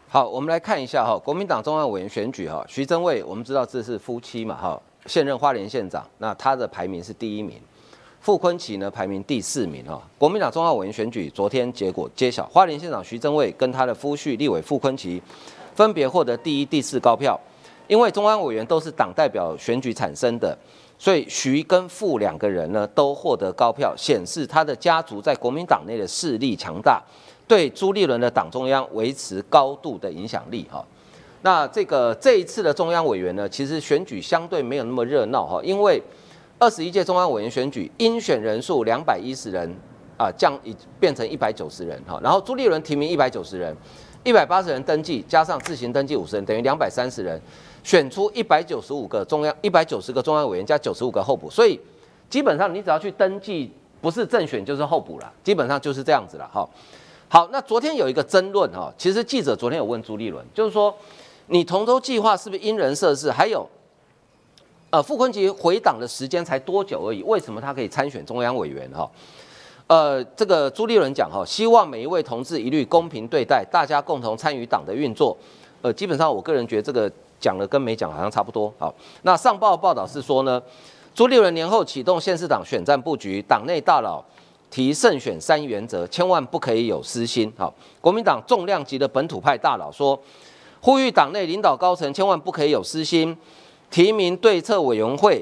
好，我们来看一下国民党中央委员选举徐榛蔚，我们知道这是夫妻嘛现任花莲县长，那他的排名是第1名，傅崐萁呢排名第4名国民党中央委员选举昨天结果揭晓，花莲县长徐榛蔚跟他的夫婿立委傅崐萁分别获得第1、第4高票，因为中央委员都是党代表选举产生的，所以徐跟傅两个人呢都获得高票，显示他的家族在国民党内的势力强大，对朱立伦的党中央维持高度的影响力那这一次的中央委员呢，其实选举相对没有那么热闹因为21届中央委员选举应选人数210人变成190人然后朱立伦提名190人，180人登记，加上自行登记50人，等于230人，选出190个中央委员加95个候补，所以基本上你只要去登记，不是正选就是候补了，基本上就是这样子了好，那昨天有一个争论其实记者昨天有问朱立伦，就是说你同舟计划是不是因人设事？还有傅崐萁回党的时间才多久而已，为什么他可以参选中央委员这个朱立伦讲希望每一位同志一律公平对待，大家共同参与党的运作。基本上我个人觉得这个讲了跟没讲好像差不多。好，那上报报道是说呢，朱立伦年后启动县市长选战布局，党内大佬提胜选3原则，千万不可以有私心。好，国民党重量级的本土派大佬说，呼吁党内领导高层千万不可以有私心，提名对策委员会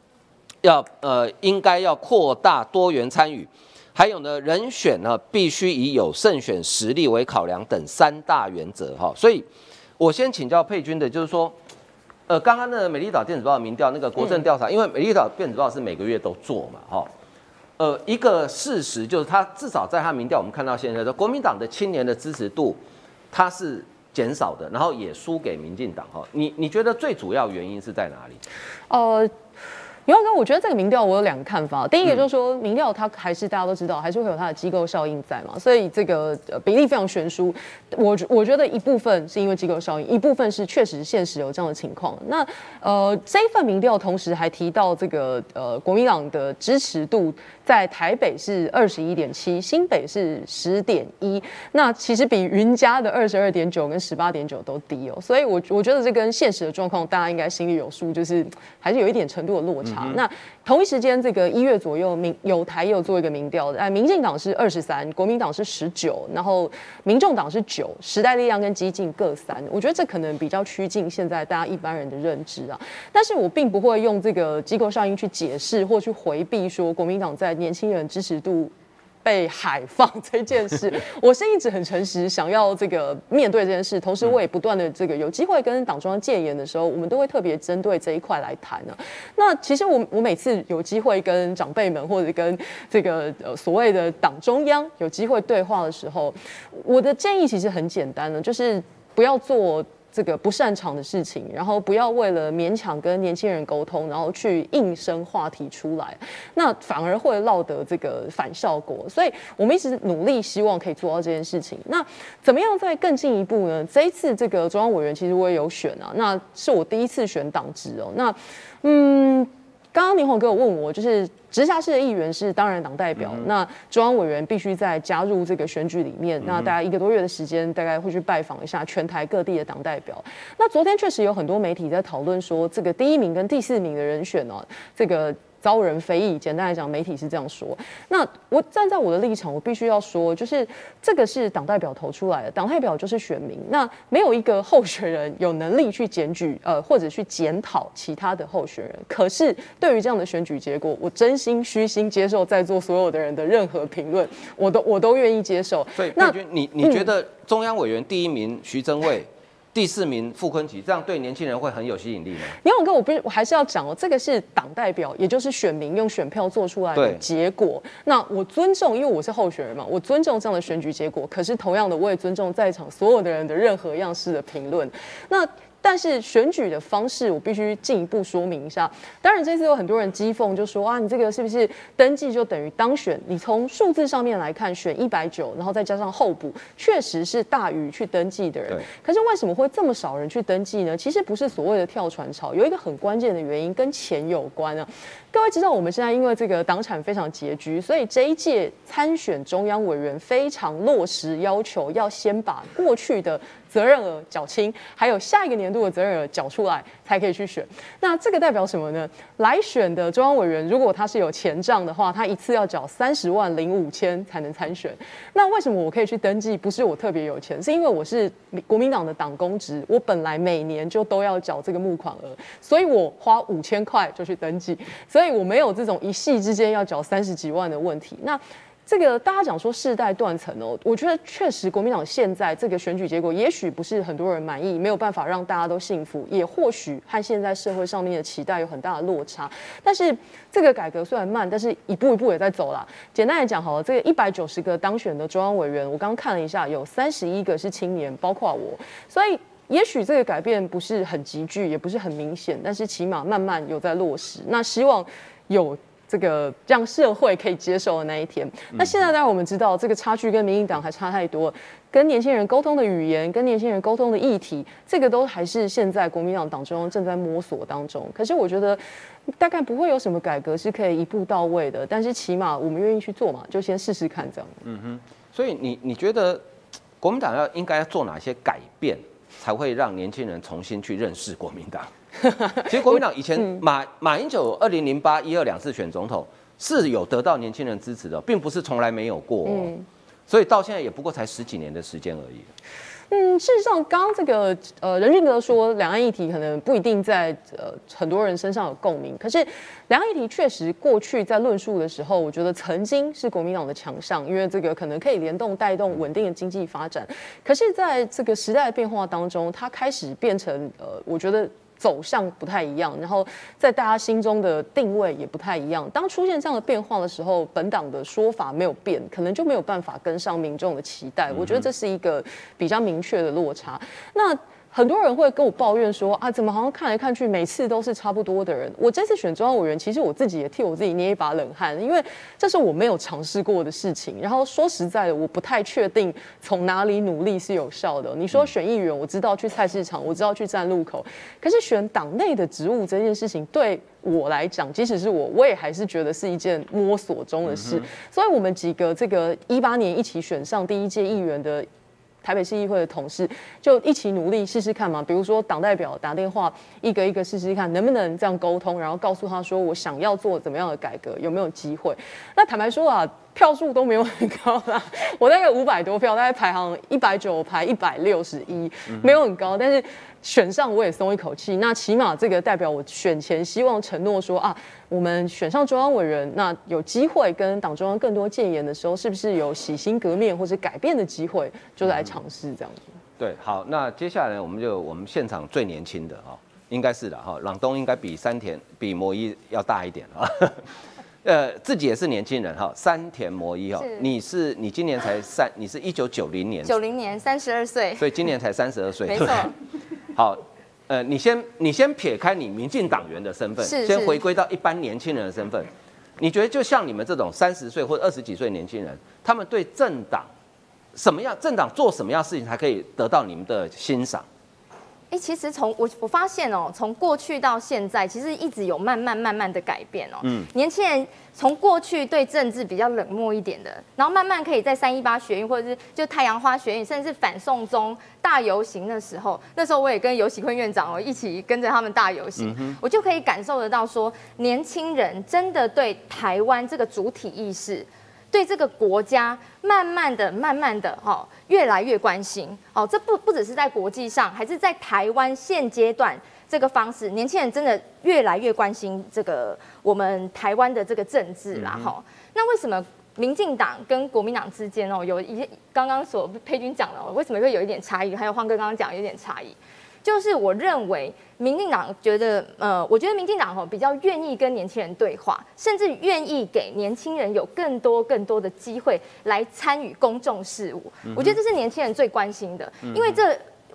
应该要扩大多元参与。还有呢，人选呢必须以有胜选实力为考量等3大原则所以，我先请教佩君的，就是说，刚刚那个美丽岛电子报的民调那个国政调查，因为美丽岛电子报是每个月都做嘛一个事实就是，他至少在他民调我们看到现在的国民党的青年的支持度，它是减少的，然后也输给民进党你觉得最主要原因是在哪里？ 永旺哥，我觉得这个民调我有2个看法。第一个就是说，民调它还是大家都知道，还是会有它的机构效应在嘛，所以这个比例非常悬殊。我觉得一部分是因为机构效应，一部分是确实现实有这样的情况。那这一份民调同时还提到这个国民党的支持度在台北是21.7，新北是10.1，那其实比云嘉的22.9跟18.9都低所以我觉得这跟现实的状况大家应该心里有数，就是还是有一点程度的落差。那同一时间，这个1月左右，友台也有做一个民调，民进党是23，国民党是19，然后民众党是9，时代力量跟基进各3。我觉得这可能比较趋近现在大家一般人的认知但是我并不会用这个机构效应去解释或去回避说国民党在年轻人支持度被海放这件事，我是一直很诚实，想要这个面对这件事，同时我也不断的这个有机会跟党中央建言的时候，我们都会特别针对这一块来谈那其实我每次有机会跟长辈们或者跟这个所谓的党中央有机会对话的时候，我的建议其实很简单的，就是不要做这个不擅长的事情，然后不要为了勉强跟年轻人沟通，然后去硬生话题出来，那反而会落得这个反效果。所以我们一直努力，希望可以做到这件事情。那怎么样再更进一步呢？这一次这个中央委员其实我也有选那是我第1次选党职那刚刚年宏哥有问我，就是直辖市的议员是当然党代表，那中央委员必须再加入这个选举里面，那大概1个多月的时间，大概会去拜访一下全台各地的党代表。那昨天确实有很多媒体在讨论说，这个第1名跟第4名的人选这个遭人非议，简单来讲，媒体是这样说。那我站在我的立场，我必须要说，就是这个是党代表投出来的，党代表就是选民。那没有一个候选人有能力去检举或者去检讨其他的候选人。可是对于这样的选举结果，我真心虚心接受在座所有的人的任何评论，我都愿意接受。 所以佩君，你觉得中央委员第1名徐榛蔚？第4名傅崐萁，这样对年轻人会很有吸引力吗？ 年宏哥，我还是要讲这个是党代表，也就是选民用选票做出来的结果。那我尊重，因为我是候选人嘛，我尊重这样的选举结果。可是同样的，我也尊重在场所有的人的任何样式的评论。那但是选举的方式，我必须进一步说明一下。当然，这次有很多人讥讽，就说啊，你这个是不是登记就等于当选？你从数字上面来看，选190，然后再加上候补，确实是大于去登记的人。可是为什么会这么少人去登记呢？其实不是所谓的跳船潮，有一个很关键的原因跟钱有关啊。各位知道，我们现在因为这个党产非常拮据，所以这一届参选中央委员非常落实要求，要先把过去的责任额缴清，还有下一个年度的责任额缴出来，才可以去选。那这个代表什么呢？来选的中央委员，如果他是有钱账的话，他一次要缴30万零5千才能参选。那为什么我可以去登记？不是我特别有钱，是因为我是国民党的党公职，我本来每年就都要缴这个募款额，所以我花5000块就去登记，所以我没有这种一夕之间要缴30几万的问题。那这个大家讲说世代断层哦，我觉得确实国民党现在这个选举结果，也许不是很多人满意，没有办法让大家都幸福，也或许和现在社会上面的期待有很大的落差。但是这个改革虽然慢，但是一步一步也在走啦。简单来讲好了，这个190个当选的中央委员，我刚刚看了一下，有31个是青年，包括我，所以也许这个改变不是很急剧，也不是很明显，但是起码慢慢有在落实。那希望有这个让社会可以接受的那一天。那现在当然我们知道，这个差距跟民进党还差太多，跟年轻人沟通的语言，跟年轻人沟通的议题，这个都还是现在国民党党中央正在摸索当中。可是我觉得大概不会有什么改革是可以一步到位的，但是起码我们愿意去做嘛，就先试试看这样。 所以你觉得国民党应该要做哪些改变，才会让年轻人重新去认识国民党？其实国民党以前马英九2008、12两次选总统是有得到年轻人支持的，并不是从来没有过所以到现在也不过才10几年的时间而已。 事实上，刚刚这个任俊哥说，两岸议题可能不一定在很多人身上有共鸣，可是两岸议题确实过去在论述的时候，我觉得曾经是国民党的强项，因为这个可能可以联动带动稳定的经济发展。可是在这个时代的变化当中，它开始变成我觉得走向不太一样，然后在大家心中的定位也不太一样。当出现这样的变化的时候，本党的说法没有变，可能就没有办法跟上民众的期待。我觉得这是一个比较明确的落差。那很多人会跟我抱怨说啊，怎么好像看来看去每次都是差不多的人？我这次选中央委员，其实我自己也替我自己捏一把冷汗，因为这是我没有尝试过的事情。然后说实在的，我不太确定从哪里努力是有效的。你说选议员，我知道去菜市场，我知道去站路口，可是选党内的职务这件事情，对我来讲，即使是我也还是觉得是一件摸索中的事。所以我们几个这个18年一起选上第1届议员的台北市议会的同事就一起努力试试看嘛，比如说党代表打电话一个一个试试看能不能这样沟通，然后告诉他说我想要做怎么样的改革，有没有机会。那坦白说啊，票数都没有很高啦，我大概500多票，大概排行190排161，没有很高，但是选上我也松一口气。那起码这个代表我选前希望承诺说啊，我们选上中央委员，那有机会跟党中央更多建言的时候，是不是有洗心革面或者改变的机会，就来尝试这样子。 对，好，那接下来我们现场最年轻的应该是的朗东应该比比摩一要大一点自己也是年轻人山田摩一你今年才你是1990年 ，90年32岁， 所以今年才32岁， 没错。 好，你先撇开你民进党员的身份，先回归到一般年轻人的身份，你觉得就像你们这种30岁或者20几岁的年轻人，他们对政党政党做什么样的事情才可以得到你们的欣赏？ 其实我发现从过去到现在，其实一直有慢慢的改变年轻人从过去对政治比较冷漠一点的，然后慢慢可以在318学运或者是就太阳花学运，甚至是反送中大游行的时候，那时候我也跟游锡堃院长一起跟着他们大游行，我就可以感受得到说，年轻人真的对台湾这个主体意识，对这个国家慢慢的越来越关心这不只是在国际上，还是在台湾现阶段这个方式，年轻人真的越来越关心这个我们台湾的这个政治啦那为什么民进党跟国民党之间有一些刚刚佩君讲的为什么会有一点差异，还有晃哥刚刚讲有点差异，就是我认为民进党我觉得民进党比较愿意跟年轻人对话，甚至愿意给年轻人有更多的机会来参与公众事务。我觉得这是年轻人最关心的，因为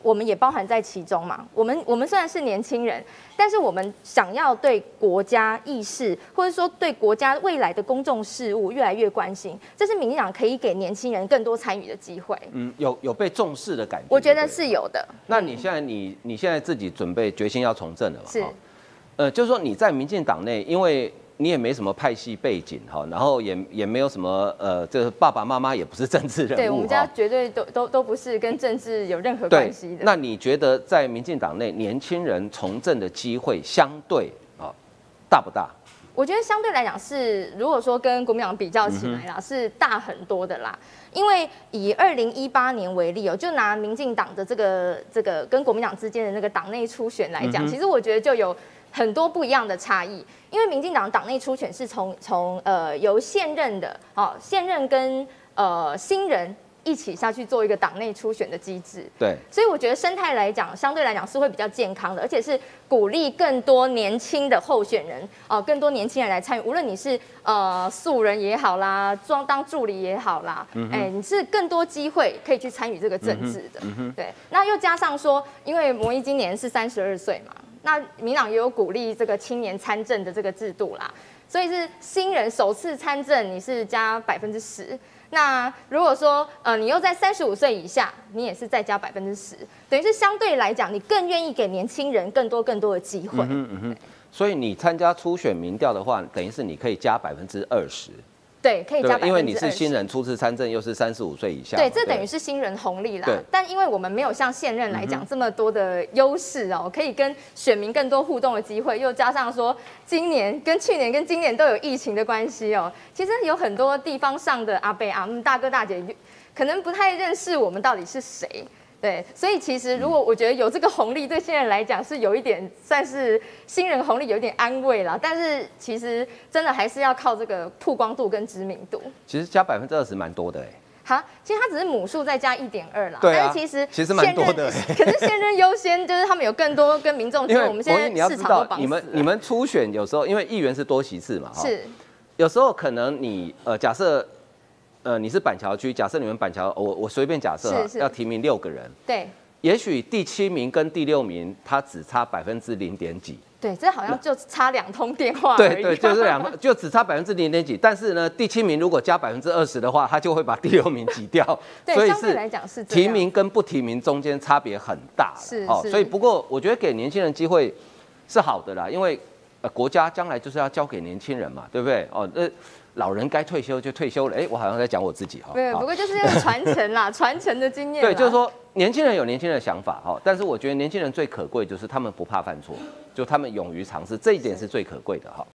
我们也包含在其中嘛。我们虽然是年轻人，但是我们想要对国家意识，或者说对国家未来的公众事务越来越关心，这是民进党可以给年轻人更多参与的机会。 有被重视的感觉。 我觉得是有的。 那你现在自己准备决心要从政了嘛？ 是。 就是说你在民进党内，因为你也没什么派系背景哈，然后也没有什么这个爸爸妈妈也不是政治人物， 对我们家绝对都不是跟政治有任何关系的。 那你觉得在民进党内，年轻人从政的机会相对大不大？ 我觉得相对来讲是，如果说跟国民党比较起来啦，是大很多的啦。因为以2018年为例就拿民进党的这个跟国民党之间的那个党内初选来讲，其实我觉得就有很多不一样的差异。因为民进党党内初选是从由现任跟新人一起下去做一个党内初选的机制， 对， 所以我觉得生态来讲，相对来讲是会比较健康的，而且是鼓励更多年轻的候选人更多年轻人来参与，无论你是素人也好啦，当助理也好啦，你是更多机会可以去参与这个政治的，对。那又加上说，因为模拟今年是32岁嘛，那民党也有鼓励这个青年参政的这个制度啦，所以是新人首次参政，你是加10%。那如果说你又在35岁以下，你也是再加10%，等于是相对来讲，你更愿意给年轻人更多的机会。 所以你参加初选民调的话，等于是你可以加20%。 对，可以加20%， 因为你是新人初次参政，又是35岁以下。 对，这等于是新人红利啦。但因为我们没有像现任来讲这么多的优势可以跟选民更多互动的机会，又加上说今年跟去年跟今年都有疫情的关系其实有很多地方上的阿伯阿姆大哥大姐可能不太认识我们到底是谁。对，所以其实如果我觉得有这个红利，对新人来讲是有一点算是新人红利，有一点安慰啦。但是其实真的还是要靠这个曝光度跟知名度。 其实加20%蛮多的其实它只是母数再加1.2啦。 对啊， 但是其实蛮多的。 可是现任优先，就是他们有更多跟民众说，我们现在市场都绑死了。 你们初选有时候因为议员是多席次嘛， 是， 有时候可能你假设。你是板桥区，假设你们板桥，我随便假设要提名6个人， 对， 也许第7名跟第6名他只差0.0几， 对，这好像就差2通电话而已， 对，就是就只差0.0几，但是呢，第7名如果加20%的话，他就会把第6名挤掉， 对， 所以相对来讲是提名跟不提名中间差别很大， 是， 所以不过我觉得给年轻人机会是好的啦，因为国家将来就是要交给年轻人嘛，对不对？老人该退休就退休了，我好像在讲我自己对，不过就是要传承啦，传承的经验。 对，就是说年轻人有年轻人的想法但是我觉得年轻人最可贵就是他们不怕犯错，就他们勇于尝试，这一点是最可贵的